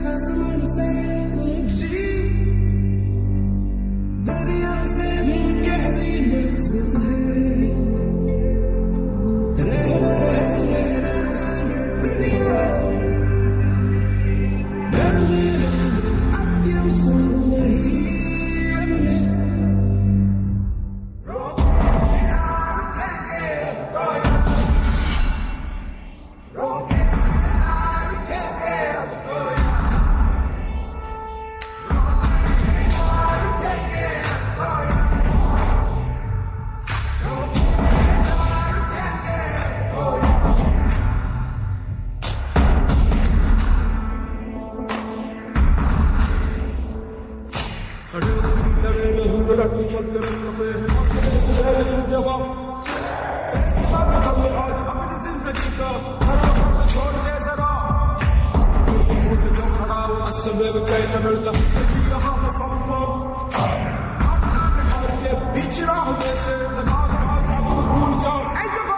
चलते रस्ते पे जवाब आज अपनी जिंदगी का हर वक्त छोड़ दे जरा खुद जो खड़ा हो असमें कह कर मिलता सही रहा मुसलमान अपना बिहार के बिछड़ा हुए से लगा आज भूल जाओ